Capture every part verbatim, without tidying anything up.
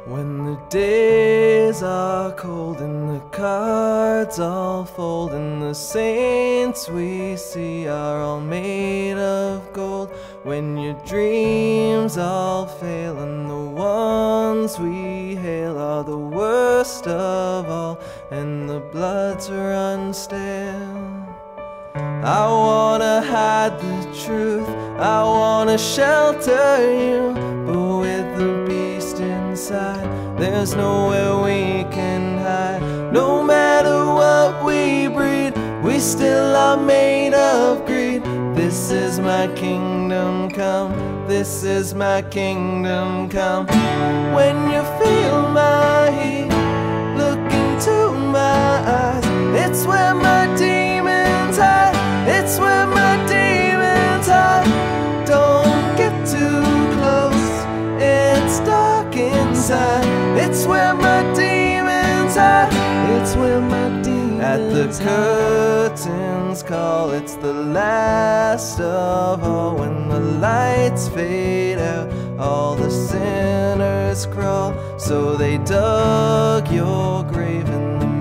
When the days are cold and the cards all fold and the saints we see are all made of gold, when your dreams all fail and the ones we hail are the worst of all and the bloods run stale, I wanna hide the truth, I wanna shelter you, but with the beast inside, there's nowhere we can hide. No matter what we breed, we still are made of greed. This is my kingdom come, this is my kingdom come. When you feel my heat, look into my eyes, it's where my demons hide, it's where my demons hide. Don't get too close, it's dark inside, it's where my demons hide, it's where my demons hide. At the curtains call, it's the last of all. When the lights fade out, all the sinners crawl. So they dug your grave and the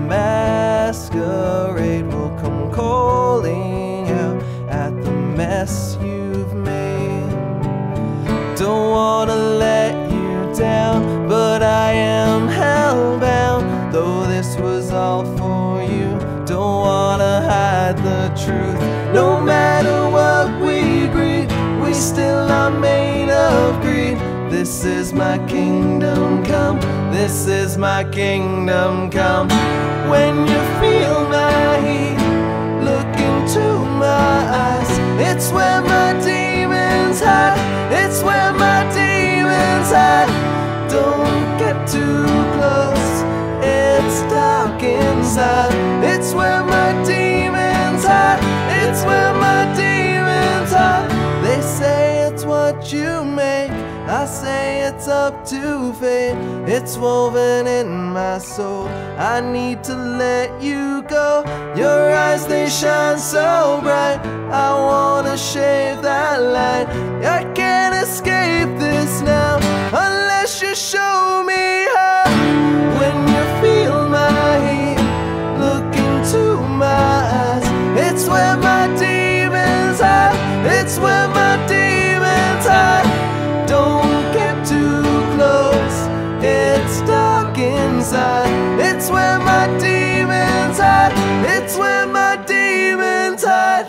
masquerade will come calling out at the mess you've made. Don't wanna let you down, but I am hellbound. Though this was all for you, don't wanna hide the truth. No matter what we breed, we still are made of greed. This is my kingdom come, this is my kingdom come. When you feel my heat, look into my eyes, it's where my demons hide, it's where my demons hide. Don't get too close, it's dark inside, it's where my demons hide, it's where my demons hide. They say it's what you make, I say it's up to fate. It's woven in my soul, I need to let you go. Your eyes, they shine so bright, I wanna shave that light. I can't escape this now, unless you show me how. When you feel my heat, look into my eyes, it's where my demons hide, it's where my demons hide. Don't get too close, it's dark inside, it's where my demons hide, it's where my demons hide.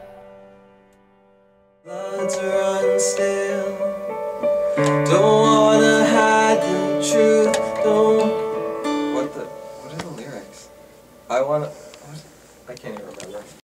Bloods run stale, don't wanna hide the truth, don't. What the, what are the lyrics? I wanna